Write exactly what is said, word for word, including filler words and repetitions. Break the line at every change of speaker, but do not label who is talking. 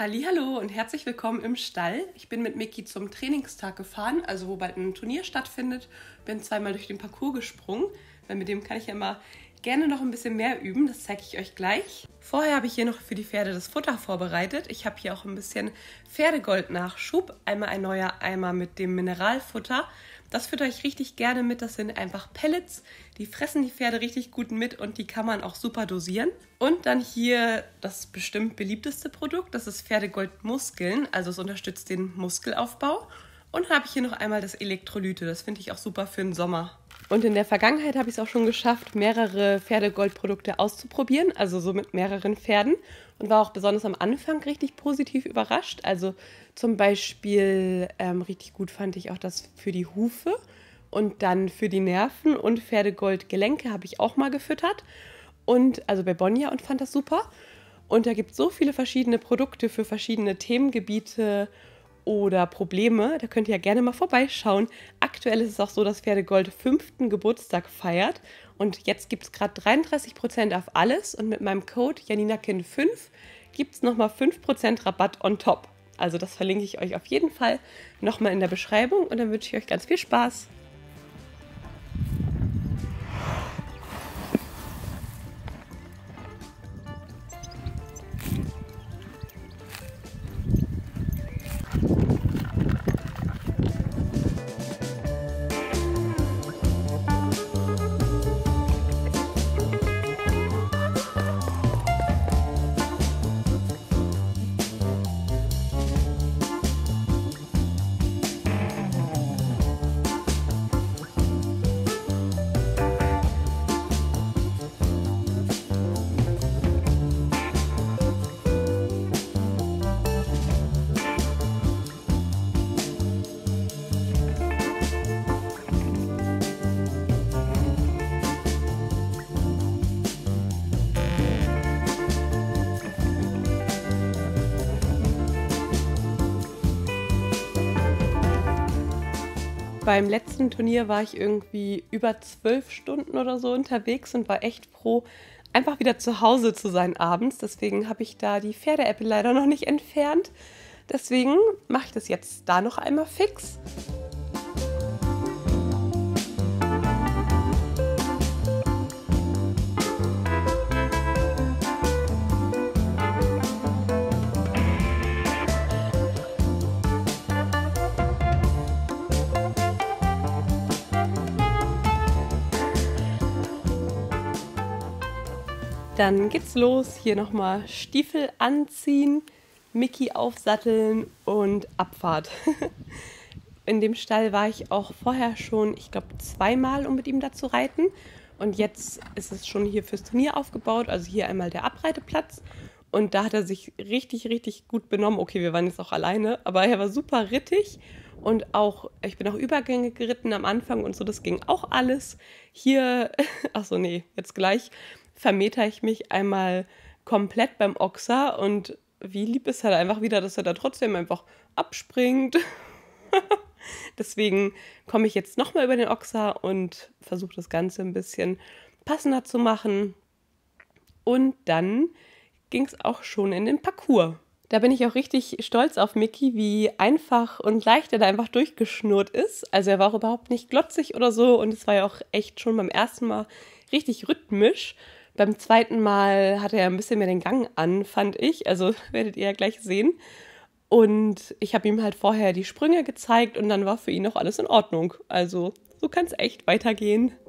Hallihallo und herzlich willkommen im Stall. Ich bin mit Micky zum Trainingstag gefahren, also wo bald ein Turnier stattfindet. Bin zweimal durch den Parcours gesprungen, weil mit dem kann ich ja immer gerne noch ein bisschen mehr üben. Das zeige ich euch gleich. Vorher habe ich hier noch für die Pferde das Futter vorbereitet. Ich habe hier auch ein bisschen Pferdegold-Nachschub. Einmal ein neuer Eimer mit dem Mineralfutter. Das fütter ich richtig gerne mit. Das sind einfach Pellets. Die fressen die Pferde richtig gut mit und die kann man auch super dosieren. Und dann hier das bestimmt beliebteste Produkt. Das ist Pferdegold Muskeln. Also es unterstützt den Muskelaufbau. Und dann habe ich hier noch einmal das Elektrolyte. Das finde ich auch super für den Sommer. Und in der Vergangenheit habe ich es auch schon geschafft, mehrere Pferdegold-Produkte auszuprobieren. Also so mit mehreren Pferden. Und war auch besonders am Anfang richtig positiv überrascht. Also zum Beispiel ähm, richtig gut fand ich auch das für die Hufe und dann für die Nerven und Pferdegold-Gelenke habe ich auch mal gefüttert. Und also bei Bonja und fand das super. Und da gibt es so viele verschiedene Produkte für verschiedene Themengebiete oder Probleme. Da könnt ihr ja gerne mal vorbeischauen. Aktuell ist es auch so, dass Pferdegold fünften Geburtstag feiert. Und jetzt gibt es gerade dreiunddreißig Prozent auf alles. Und mit meinem Code janinakind fünf gibt es nochmal fünf Prozent Rabatt on top. Also das verlinke ich euch auf jeden Fall nochmal in der Beschreibung. Und dann wünsche ich euch ganz viel Spaß. Beim letzten Turnier war ich irgendwie über zwölf Stunden oder so unterwegs und war echt froh, einfach wieder zu Hause zu sein abends. Deswegen habe ich da die Pferdeäpfel leider noch nicht entfernt. Deswegen mache ich das jetzt da noch einmal fix. Dann geht's los. Hier nochmal Stiefel anziehen, Micky aufsatteln und Abfahrt. In dem Stall war ich auch vorher schon, ich glaube, zweimal, um mit ihm da zu reiten. Und jetzt ist es schon hier fürs Turnier aufgebaut. Also hier einmal der Abreiteplatz. Und da hat er sich richtig, richtig gut benommen. Okay, wir waren jetzt auch alleine, aber er war super rittig. Und auch, ich bin auch Übergänge geritten am Anfang und so, das ging auch alles. Hier, ach so, nee, jetzt gleich vermeter ich mich einmal komplett beim Ochser und wie lieb ist er einfach wieder, dass er da trotzdem einfach abspringt. Deswegen komme ich jetzt nochmal über den Ochser und versuche das Ganze ein bisschen passender zu machen. Und dann ging es auch schon in den Parcours. Da bin ich auch richtig stolz auf Micky, wie einfach und leicht er da einfach durchgeschnurrt ist. Also er war auch überhaupt nicht glotzig oder so und es war ja auch echt schon beim ersten Mal richtig rhythmisch. Beim zweiten Mal hatte er ein bisschen mehr den Gang an, fand ich. Also werdet ihr ja gleich sehen. Und ich habe ihm halt vorher die Sprünge gezeigt und dann war für ihn auch alles in Ordnung. Also so kann es echt weitergehen.